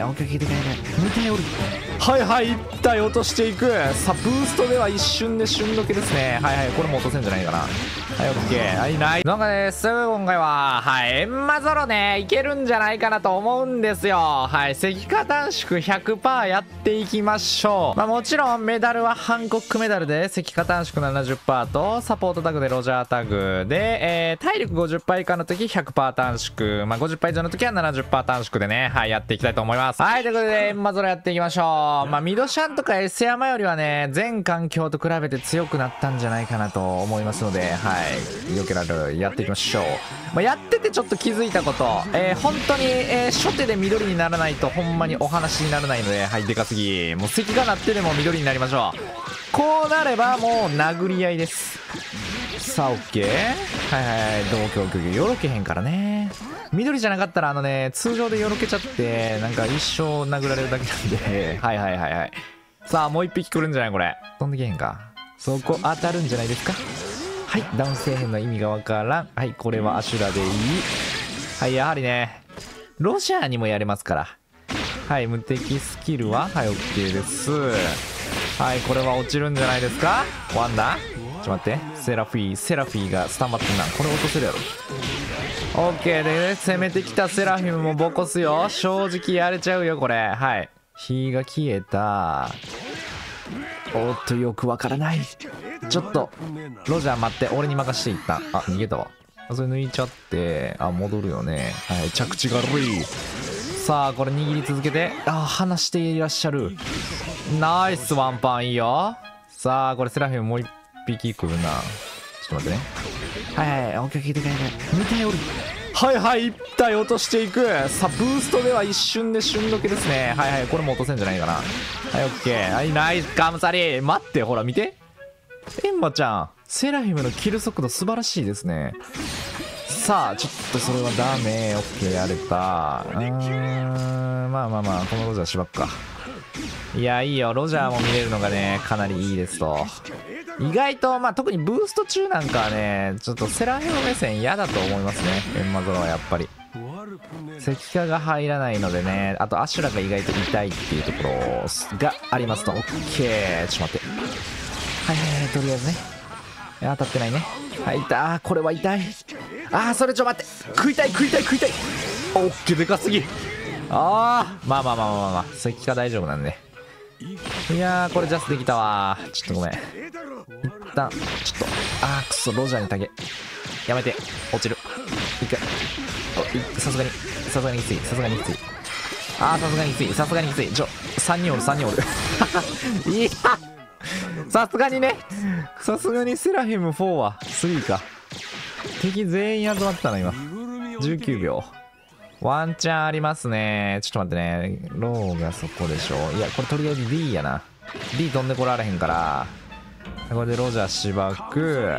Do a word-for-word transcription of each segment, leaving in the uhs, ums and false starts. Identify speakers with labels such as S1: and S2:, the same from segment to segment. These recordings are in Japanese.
S1: オッケーオッケー、でかいでかい。に体おる。はいはい、いち体落としていく。さあブーストでは一瞬で瞬時ですね。はいはい、これも落とせんじゃないかな。はい、オッケー。はい、ないなんかね、すぐ今回ははいエンマゾロねいけるんじゃないかなと思うんですよ。はい、石化短縮 ひゃくパーセント やっていきましょう。まあもちろんメダルはハンコックメダルで石化短縮 ななじゅっパーセント とサポートタグでロジャータグで、えー、体力 ごじゅっパーセント 以下の時 ひゃくパーセント 短縮、まあ ごじゅっパーセント 以上の時は ななじゅっパーセント 短縮でね、はいやっていきたいと思います。はい、ということでエンマゾロやっていきましょう。まあミドシャンとか S 山よりはね全環境と比べて強くなったんじゃないかなと思いますので、はいよけられるやっていきましょう。まあ、やっててちょっと気づいたこと、えー、本当に、えー、初手で緑にならないとほんまにお話にならないので、はいでかすぎ、もう石が鳴ってでも緑になりましょう。こうなればもう殴り合いです。さあ OK、 はいはいはい、同居居よろけへんからね。緑じゃなかったらあのね通常でよろけちゃってなんか一生殴られるだけなんではいはいはいはい。さあもう一匹来るんじゃないこれ。飛んでけへんか。そこ当たるんじゃないですか。はい、ダウンせえへんの意味がわからん。はい、これはアシュラでいい。はい、やはりねロジャーにもやれますから。はい、無敵スキルははい OK です。はい、これは落ちるんじゃないですか。ワンダちょっと待って、セラフィーセラフィーがスタンバってんな。これ落とせるやろ。 OK でね、攻めてきたセラフィムもボコすよ。正直やれちゃうよこれ。はい、火が消えた。おっとよくわからない。ちょっとロジャー待って、俺に任していった。あ逃げたわ。それ抜いちゃって、あ戻るよね。はい、着地が悪い。さあこれ握り続けて、あ離していらっしゃる。ナイスワンパンいいよ。さあこれセラフィムもう一匹来るな。ちょっと待ってね。はいはい、オッケーオッケー、でかいでかい。に体おる。はいはいいち体落としていく。さあブーストでは一瞬で瞬時ですね。はいはい、これも落とせんじゃないかな。はいオッケー、はいナイスカムサリ。待って、ほら見て、エンマちゃんセラフィムのキル速度素晴らしいですね。さあちょっとそれはダメ。オッケーやれた。うーんまあまあまあこのロジャーしばっか。いやいいよ、ロジャーも見れるのがねかなりいいですと。意外とまあ特にブースト中なんかはねちょっとセラフィム目線嫌だと思いますね。エンマゾロはやっぱり石化が入らないのでね。あとアシュラが意外と痛いっていうところがありますと。オッケー、ちょっと待って。はいはいはい、とりあえずね当たってないね。はい痛い、これは痛い。あーそれちょ待って、食いたい食いたい食いたい。オッケー、でかすぎ。あーまあまあまあまあまあまあ石化大丈夫なんで。いやーこれジャスできたわ。ちょっとごめん、一旦ちょっとあーくそロジャーにタゲやめて。落ちる一回。さすがにさすがにきついさすがにきつい。あーさすがにきついさすがにきつい。ちょさんにんおるさんにんおるいやさすがにねさすがにセラフィムフォーはスリーか。敵全員集まったな今。じゅうきゅうびょうワンチャンありますね。ちょっと待ってね、ローがそこでしょ。いやこれとりあえず D やな。 D 飛んでこられへんから、これでロジャーしばく。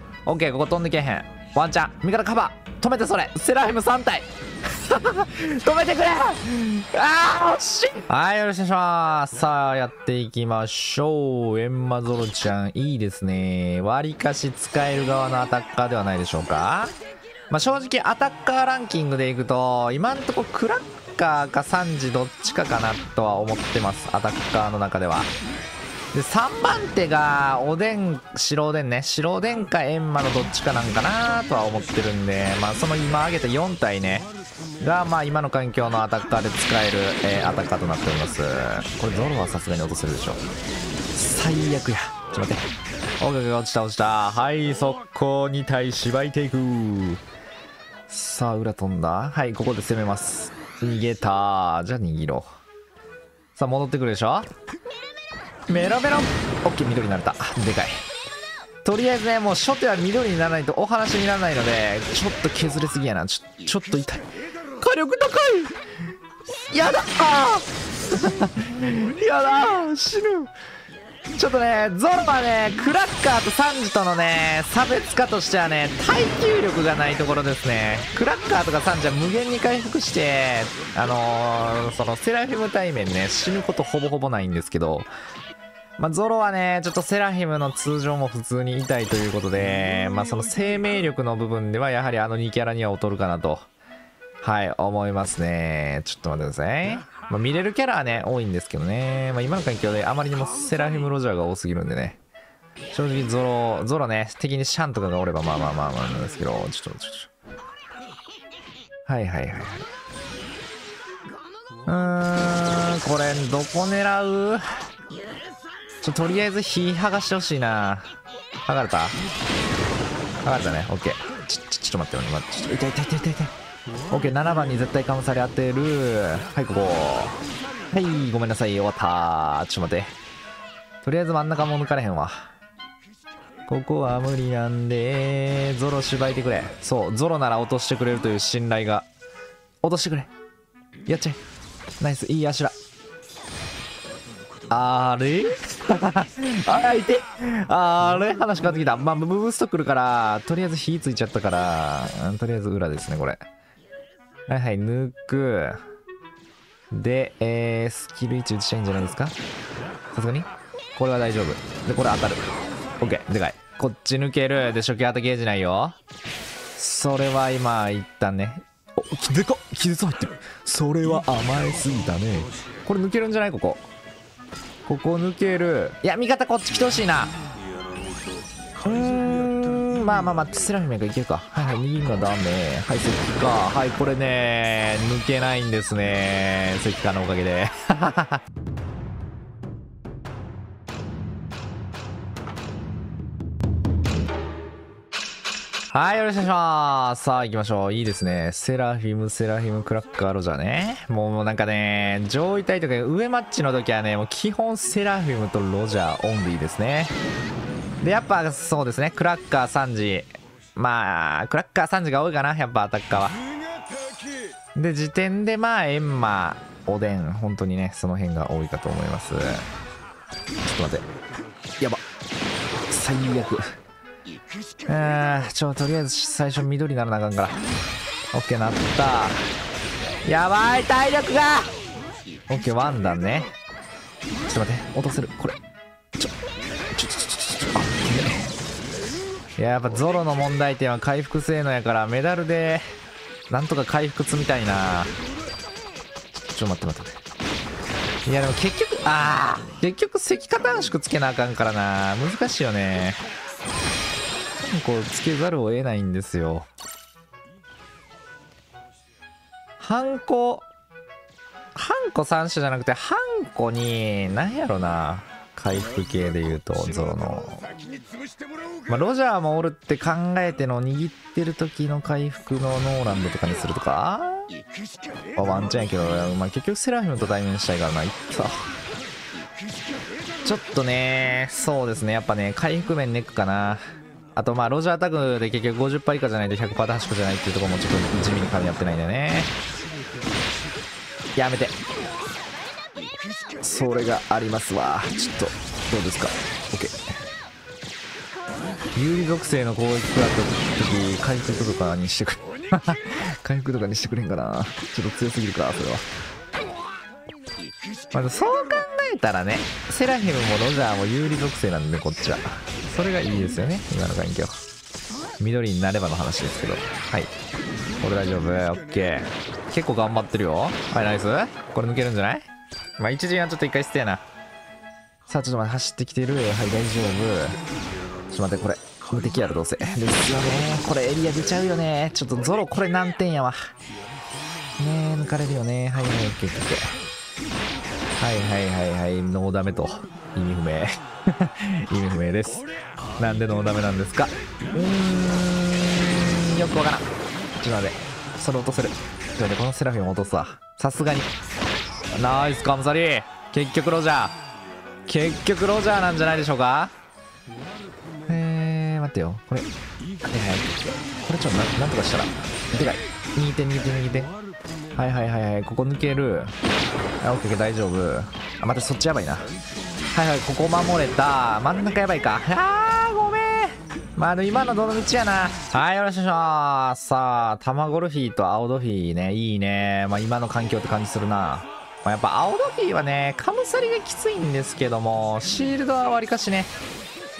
S1: OK ここ飛んでけへん。ワンチャン味方カバー止めて。それセラフィムさん体止めてくれ。あー惜しい。はいよろしくお願いします。さあやっていきましょう。エンマゾロちゃんいいですね。わりかし使える側のアタッカーではないでしょうか。まあ正直アタッカーランキングでいくと今んとこクラッカーかサンジどっちかかなとは思ってます。アタッカーの中では。でさんばん手がおでん白おでんね、白おでんかエンマのどっちかなんかなとは思ってるんで、まあその今挙げたよん体ねがまあ今の環境のアタッカーで使える、えー、アタッカーとなっております。これゾロはさすがに落とせるでしょ。最悪や。ちょっと待って。オッケー、落ちた落ちた。はい速攻に体しばいていく。さあ裏飛んだ。はいここで攻めます。逃げた。じゃあ逃げろ。さあ戻ってくるでしょ。メロメロ。オッケー緑になれた。でかい。とりあえずねもう初手は緑にならないとお話にならないのでちょっと削れすぎやな。ちょちょっと痛い。火力高い。やだーやだー死ぬ。ちょっとねゾロはねクラッカーとサンジとのね差別化としてはね耐久力がないところですね。クラッカーとかサンジは無限に回復してあのー、そのセラフィム対面ね死ぬことほぼほぼないんですけど、まあ、ゾロはねちょっとセラフィムの通常も普通に痛いということで、まあその生命力の部分ではやはりあのにキャラには劣るかなと。 はい思いますね。ちょっと待ってください。まあ、見れるキャラはね多いんですけどね、まあ、今の環境であまりにもセラフィム・ロジャーが多すぎるんでね、正直ゾロゾロね敵にシャンとかがおればまあまあまあまあなんですけど、ちょっとちょっとはいはいはいはい、うーんこれどこ狙う。ちょとりあえず火剥がしてほしいな。剥がれた剥がれたね。オッケー。ちょちょちょっと待ってよ、待って、ちょっと痛い痛い痛い痛い痛い。オッケー、ななばんに絶対カムサリ当てる。はいここ、はいごめんなさい終わったー。ちょっと待って、とりあえず真ん中も抜かれへんわ。ここは無理なんでゾロしばいてくれ。そうゾロなら落としてくれるという信頼が。落としてくれ、やっちゃえ。ナイス、いい足だ。あれあらいて、あれ話変わってきた。まあブーストくるからとりあえず火ついちゃったから、とりあえず裏ですねこれ。はいはい抜くで、えー、スキルいち打ちたいんじゃないですか。さすがにこれは大丈夫で、これ当たる。オッケー、でかい。こっち抜けるで、初期当たゲージないよ。それは今一旦ね、おでかっ、気絶入ってる。それは甘えすぎたね。これ抜けるんじゃない。ここここ抜ける。いや味方こっち来てほしいな。うーんまあまあまあセラフィメがいけるか。はいはい右がダメ。はい石化、はいこれね抜けないんですね、石化のおかげではいよろしくお願いします。さあ行きましょう。いいですね。セラフィムセラフィムクラッカーロジャーね。もうもうなんかね上位体とか上マッチの時はねもう基本セラフィムとロジャーオンリーですね。でやっぱそうですねクラッカーサンジ、まあクラッカーサンジが多いかなやっぱアタッカーは。で時点でまあエンマおでん本当にねその辺が多いかと思います。ちょっと待ってやば最悪。あーちょとりあえず最初緑ならなあかんから。オッケーなった。やばい体力が。オッケーワンダンね。ちょっと待って落とせるこれ。ちょちょちょちょちょあっやっぱゾロの問題点は回復性能やからメダルでなんとか回復積みたいな。ちょっと待って待って待って。いやでも結局ああ結局石化短縮つけなあかんからな。難しいよね。こうつけざるを得ないんですよ。ハンコハンコさん種じゃなくてハンコに何やろな回復系で言うとゾロの、まあ、ロジャーもおるって考えての握ってる時の回復のノーランドとかにするとか、まあ、ワンチャンやけど、まあ、結局セラフィムと対面したいからな。いったちょっとねそうですねやっぱね回復面ネックかな。あとまあロジャータグで結局 ごじゅっパーセント 以下じゃないと ひゃくパーセント で端っこじゃないっていうところもちょっと地味に噛み合ってないんだよね。やめてそれがありますわ。ちょっとどうですか。 OK 有利属性の攻撃食らった時回復とかにしてくれ回復とかにしてくれんかな。ちょっと強すぎるかそれは。まずそう考えたらねセラフィムもロジャーも有利属性なんでこっちはそれがいいですよね今の環境。緑になればの話ですけど、はいこれ大丈夫。オッケー結構頑張ってるよ。はいナイス。これ抜けるんじゃない。まあ一時はちょっと一回捨てやな。さあちょっと待って走ってきてる。はい大丈夫。ちょっと待ってこれ無敵やろどうせですよね。これエリア出ちゃうよね。ちょっとゾロこれ難点やわねえ抜かれるよね。はいはいオッケーオッケーはいはいはいはいノーダメと意味不明意味不明です。なんでノーダメなんですか。うーんよくわからん。ちょっと待ってそれ落とせる。ちょっと待ってこのセラフィン落とすわさすがに。ナイスカムサリー。結局ロジャー結局ロジャーなんじゃないでしょうか。えー待ってよこれはいはいこれちょっと な, なんとかしたらでかい。右手右手右手はいはいはいはいここ抜ける。あオッケー大丈夫。あまたそっちやばいな。はいはいここ守れた。真ん中やばいか。あーごめん。まあでも今のどの道やな。はいよろしくお願いします。さあタマゴルフィーと青ドフィーねいいね。まあ今の環境って感じするな。まあ、やっぱ青ドフィーはねカムサリがきついんですけどもシールドはわりかしね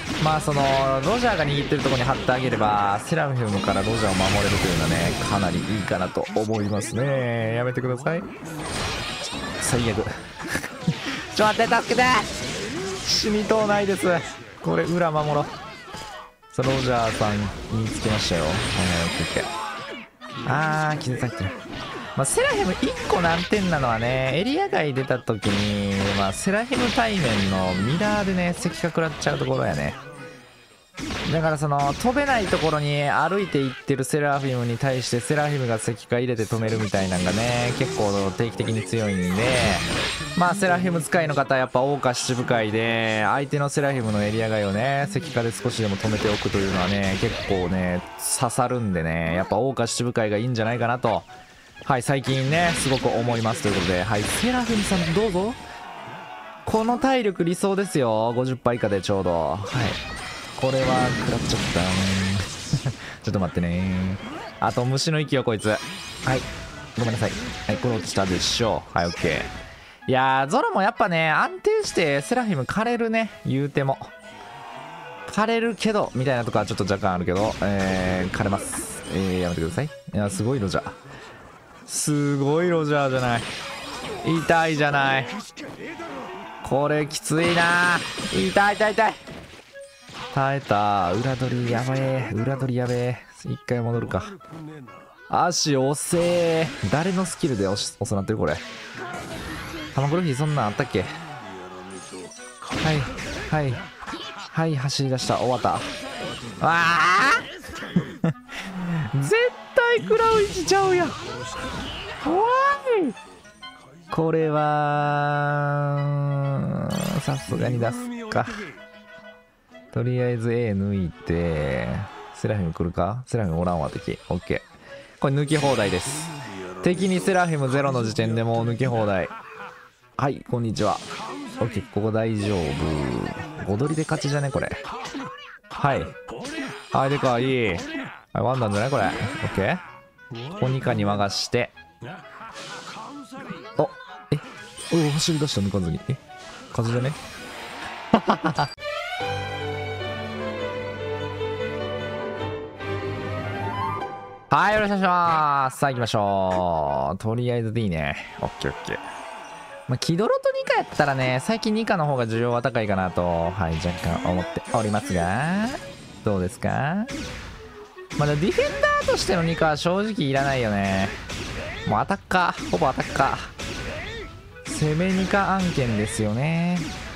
S1: まあそのロジャーが握ってるところに貼ってあげればセラフィムからロジャーを守れるというのはねかなりいいかなと思いますね。やめてください。最悪ちょっと待って助けて死にとうないです。これ裏守ろう。さあロジャーさん見つけましたよ。はいはいオッケーオッケー。あー傷ついてる。まあ、セラフィムいっこ難点なのはねエリア外出た時に、まあ、セラフィム対面のミラーでね石化食らっちゃうところやね。だからその飛べないところに歩いていってるセラフィムに対してセラフィムが石化入れて止めるみたいなのがね結構定期的に強いんで、まあセラフィム使いの方はやっぱ謳歌七部会で相手のセラフィムのエリア外をね石化で少しでも止めておくというのはね結構ね刺さるんでねやっぱ謳歌七部会がいいんじゃないかなとはい最近ねすごく思いますということで、はいセラフィムさんどうぞ。この体力理想ですよ。ごじゅっパー以下でちょうど。はいこれは食らっちゃったちょっと待ってね。あと虫の息をこいつ。はいごめんなさい。はいこれ落ちたでしょう。はいオッケー。いやーゾロもやっぱね安定してセラフィム枯れるね。言うても枯れるけどみたいなとこはちょっと若干あるけどえー、枯れます。えー、やめてください。いやすごいロジャーすごいロジャーじゃない。痛いじゃない。これきついな。痛い痛い痛い。耐えた。裏取りやべえ。裏取りやべえ。一回戻るか。足遅え。誰のスキルで押し遅なってるこれ。玉黒ひそんなんあったっけ。はいはいはい走り出した。終わった。わあ絶対食らう位置ちゃうやん。怖い。これはさすがに出すか。とりあえず A 抜いてセラフィム来るか。セラフィムおらんわ敵。 OK これ抜き放題です。敵にセラフィムゼロの時点でもう抜き放題。はいこんにちは。 OK ここ大丈夫。踊りで勝ちじゃねこれ。はいはいでかいい。はいワンなんじゃないこれ。 OK ここにかに任しておえお走り出した抜かずに。え風じゃねはいよろしくお願いします。さあ行きましょう。とりあえず D ね。オッケーオッケー。まあキドロとニカやったらね最近ニカの方が需要は高いかなとはい若干思っておりますがどうですか。まだディフェンダーとしてのニカは正直いらないよね。もうアタッカーほぼアタッカー攻めニカ案件ですよね。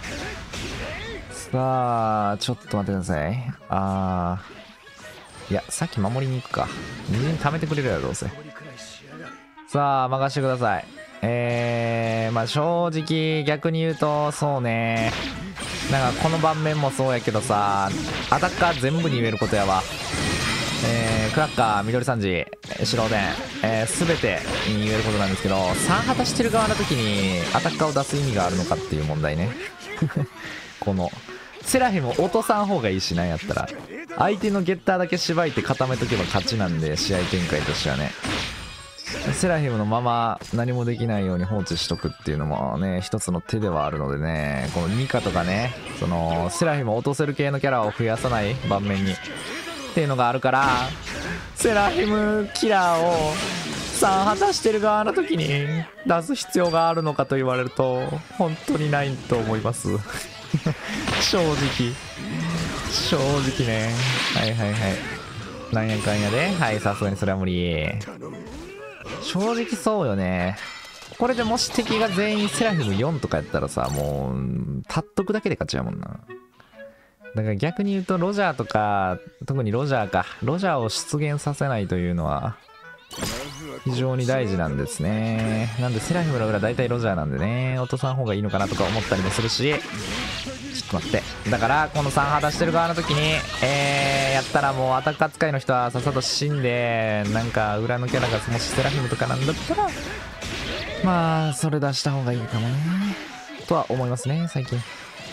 S1: さあちょっと待ってください。あーいやさっき守りに行くか。二陣貯めてくれるやろどうせ。さあ任してください。えーまあ正直逆に言うとそうねなんかこの盤面もそうやけどさアタッカー全部に言えることやわ。えー、クラッカー緑三次白おでん、えー、全てに言えることなんですけどさん旗してる側の時にアタッカーを出す意味があるのかっていう問題ねこのセラフィム落とさん方がいいしなんやったら相手のゲッターだけしばいて固めとけば勝ちなんで試合展開としてはねセラフィムのまま何もできないように放置しとくっていうのもね一つの手ではあるのでねこのニカとかねそのセラフィムを落とせる系のキャラを増やさない盤面にっていうのがあるからセラフィムキラーをさん旗してる側の時に出す必要があるのかと言われると本当にないと思います正直正直ねはいはいはいなんやかんやではいさすがにそれは無理。正直そうよね。これでもし敵が全員セラフィムよんとかやったらさもう立っとくだけで勝ちやもんな。だから逆に言うとロジャーとか特にロジャーかロジャーを出現させないというのは非常に大事なんですね。なんでセラフィムの裏大体ロジャーなんでね落とさん方がいいのかなとか思ったりもするしちょっと待ってだからこのさん旗してる側の時にえー、やったらもうアタッカー使いの人はさっさと死んでなんか裏のキャラがもしセラフィムとかなんだったらまあそれ出した方がいいかもねとは思いますね最近。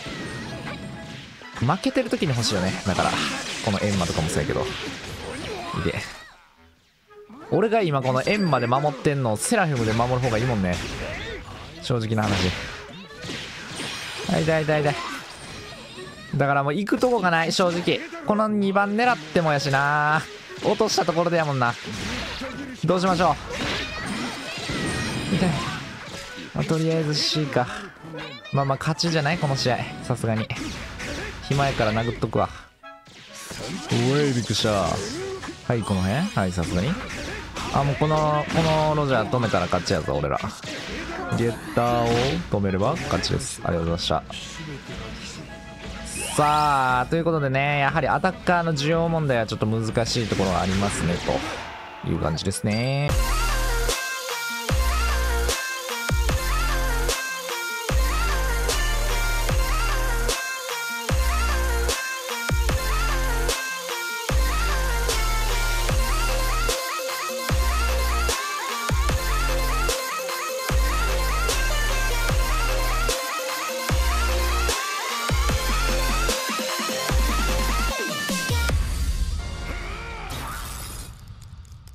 S1: 負けてる時に欲しいよね。だからこのエンマとかもそうやけどいで俺が今このエンマで守ってんのをセラフィムで守る方がいいもんね正直な話。はい痛い痛い痛いだからもう行くとこがない正直。このにばん狙ってもやしな。落としたところでやもんな。どうしましょう。痛い、まあ、とりあえず C か。まあまあ勝ちじゃないこの試合、さすがに暇やから殴っとくわ。おいびっくりした。はいこの辺、はいさすがに。あもうこのこのロジャー止めたら勝ちやぞ俺ら。ゲッターを止めれば勝ちです。ありがとうございました。さあということでね、やはりアタッカーの需要問題はちょっと難しいところがありますねという感じですね。